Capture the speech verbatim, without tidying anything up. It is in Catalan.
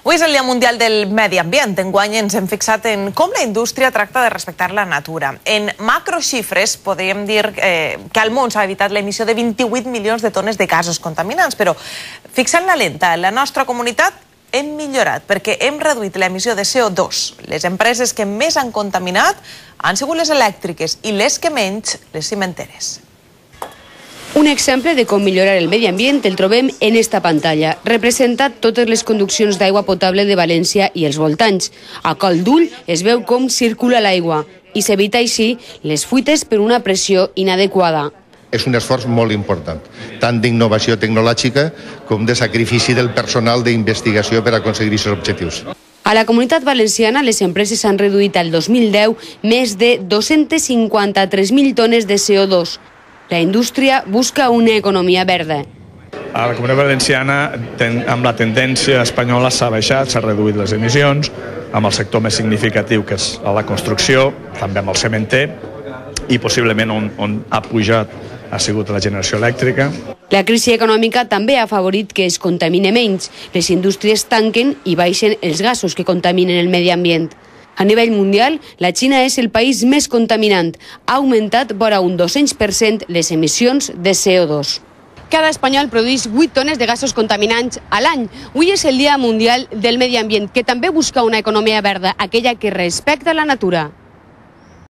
Avui és el Dia Mundial del Medi Ambient. Enguany ens hem fixat en com la indústria tracta de respectar la natura. En macroxifres podríem dir eh, que al món s'ha evitat l'emissió de vint-i-vuit milions de tones de gasos contaminants, però fixant la lenta, en la nostra comunitat hem millorat perquè hem reduït l'emissió de C O dos. Les empreses que més han contaminat han sigut les elèctriques i les que menys, les cimenteres. Un exemple de com millorar el medi ambient el trobem en esta pantalla. Representa totes les conduccions d'aigua potable de València i els voltants. A col d'ull es veu com circula l'aigua i s'evita així les fuites per una pressió inadequada. És un esforç molt important, tant d'innovació tecnològica com de sacrifici del personal d'investigació per aconseguir aquests objectius. A la Comunitat Valenciana, les empreses han reduït al dos mil deu més de dos-cents cinquanta-tres mil tones de C O dos. La indústria busca una economia verda. A la Comunitat Valenciana, amb la tendència espanyola, s'ha baixat, s'ha reduït les emissions, amb el sector més significatiu, que és a la construcció, també amb el cementer, i possiblement on, on ha pujat ha sigut la generació elèctrica. La crisi econòmica també ha afavorit que es contamine menys. Les indústries tanquen i baixen els gasos que contaminen el medi ambient. A nivell mundial, la Xina és el país més contaminant. Ha augmentat vora un dos-cents per cent les emissions de C O dos. Cada espanyol produeix vuit tones de gasos contaminants a l'any. Avui és el Dia Mundial del Medi Ambient, que també busca una economia verda, aquella que respecta la natura.